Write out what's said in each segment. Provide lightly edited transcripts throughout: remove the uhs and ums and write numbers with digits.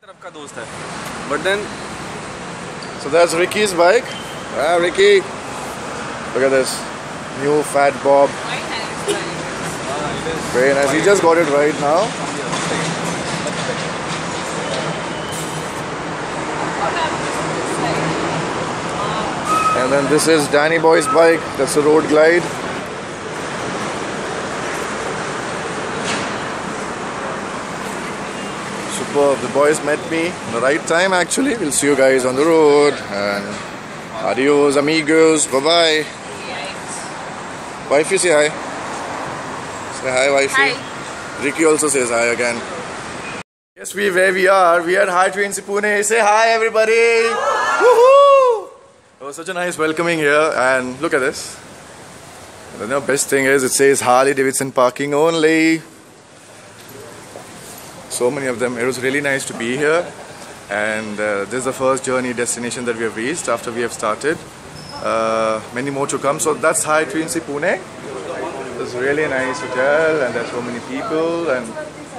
But then, so that's Ricky's bike. Ah, Ricky, look at this new Fat Bob. Very nice. He just got it right now. And then this is Danny Boy's bike. That's a Road Glide. Superb. The boys met me in the right time actually. We'll see you guys on the road. And adios amigos. Bye bye. Wifey, say hi. Say hi, wifey. Hi. Ricky also says hi again. Yes, where we are. We are at Hi-Trains Pune. Say hi, everybody. Woohoo! It was such a nice welcoming here, and look at this. The best thing is it says Harley Davidson parking only. So many of them. It was really nice to be here, and this is the first journey destination that we have reached after we have started. Many more to come. So that's Hi-Trains Pune. It's a really nice hotel, and there's so many people, and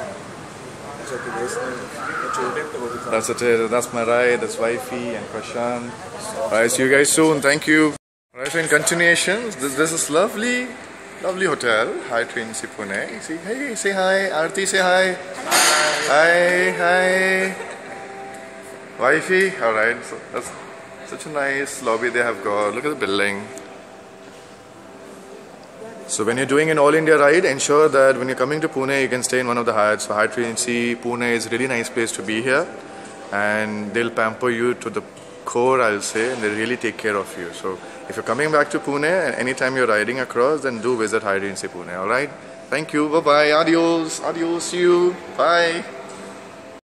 that's it. That's my ride. That's wifey and Prashant. Alright, see you guys soon. Thank you. Alright, so in continuation, this is lovely hotel, Hi-Trains Pune. See, hey, say hi. Aarti, say hi. Hi. Wifey. Alright, so that's such a nice lobby they have got. Look at the building. So when you're doing an all-India ride, ensure that when you're coming to Pune, you can stay in one of the Hyatts. So Hi-Trains Pune is a really nice place to be here, and they'll pamper you to the core, I'll say, and they really take care of you. So if you're coming back to Pune and anytime you're riding across, then do visit Hi-Trains Pune. Alright? Thank you. Bye-bye. Adios. See you. Bye.